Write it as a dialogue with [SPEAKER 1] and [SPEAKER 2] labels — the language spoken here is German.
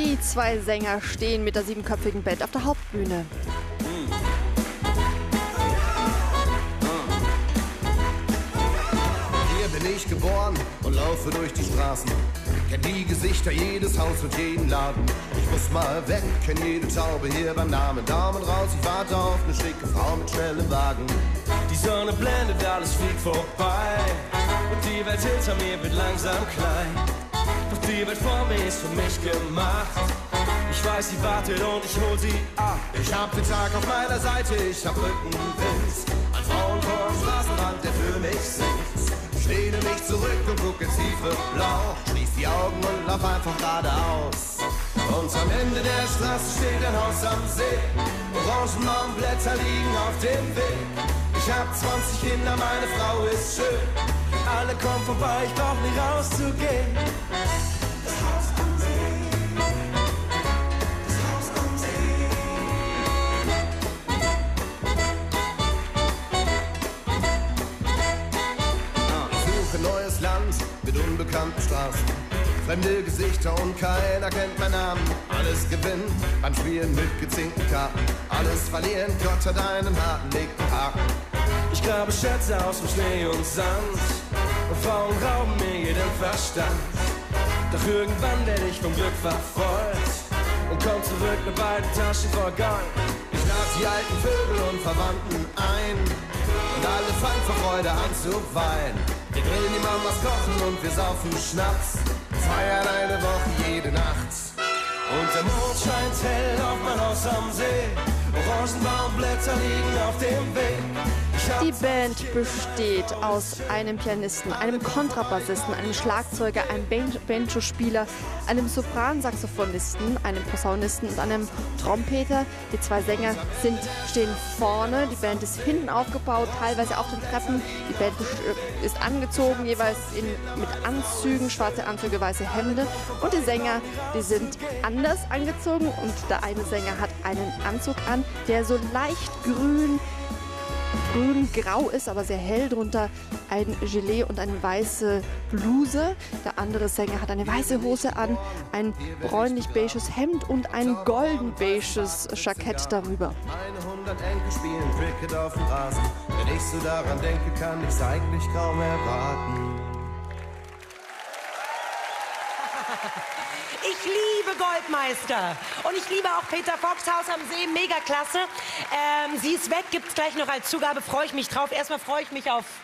[SPEAKER 1] Die zwei Sänger stehen mit der siebenköpfigen Band auf der Hauptbühne.
[SPEAKER 2] Hier bin ich geboren und laufe durch die Straßen. Kenn die Gesichter, jedes Haus und jeden Laden. Ich muss mal weg, kenn jede Taube hier beim Namen. Daumen raus, ich warte auf eine schicke Frau mit schnellem Wagen.
[SPEAKER 3] Die Sonne blendet, alles fliegt vorbei. Und die Welt hinter mir wird langsam klein. Doch die Welt vor mir ist für mich gemacht. Ich weiß, sie wartet und ich hol sie ab.
[SPEAKER 2] Ich hab den Tag auf meiner Seite, ich hab Rückenwind. Ein Frauenchor am Straßenrand, der für mich singt. Ich lehne mich zurück und gucke tiefe Blau. Schließ die Augen und lauf einfach geradeaus. Und am Ende der Straße steht ein Haus am See. Orangenbaumblätter liegen auf dem Weg. Ich hab 20 Kinder, meine Frau ist schön.
[SPEAKER 3] Alle kommen vorbei, ich brauch nie rauszugehen.
[SPEAKER 2] Das Haus am See. Das Haus am See. Ich suche neues Land mit unbekannten Straßen. Fremde Gesichter und keiner kennt meinen Namen. Alles gewinnen beim Spielen mit gezinkten Karten. Alles verlieren, Gott hat einen harten Haken.
[SPEAKER 3] Ich grabe Schätze aus dem Schnee und Sand. Und Frauen rauben mir jeden Verstand. Doch irgendwann werde ich vom Glück verfolgt und komm zurück mit beiden Taschen voll Gold.
[SPEAKER 2] Ich lade die alten Vögel und Verwandten ein. Und alle fangen vor Freude an zu weinen. Wir grillen die Mamas kochen und wir saufen Schnaps. Feiern eine Woche jede Nacht.
[SPEAKER 3] Und der Mond scheint hell auf mein Haus am See. Orangenbaumblätter liegen auf dem Weg.
[SPEAKER 1] Die Band besteht aus einem Pianisten, einem Kontrabassisten, einem Schlagzeuger, einem Banjo-Spieler, einem Sopransaxophonisten, einem Posaunisten und einem Trompeter. Die zwei Sänger stehen vorne, die Band ist hinten aufgebaut, teilweise auf den Treppen. Die Band ist angezogen, jeweils mit Anzügen, schwarze Anzüge, weiße Hemden. Und die Sänger, die sind anders angezogen und der eine Sänger hat einen Anzug an, der so leicht grün-grau ist, aber sehr hell, drunter ein Gilet und eine weiße Bluse. Der andere Sänger hat eine weiße Hose an, ein bräunlich-beiges Hemd und ein golden-beiges Jackett darüber.
[SPEAKER 2] Meine 100 Enkel spielen Cricket auf dem Rasen. Wenn ich so daran denke, kann ich's eigentlich kaum erwarten.
[SPEAKER 4] Ich liebe Goldmeister und ich liebe auch Peter Fox, Haus am See, mega klasse. Sie ist weg, gibt's gleich noch als Zugabe, freue ich mich drauf. Erstmal freue ich mich auf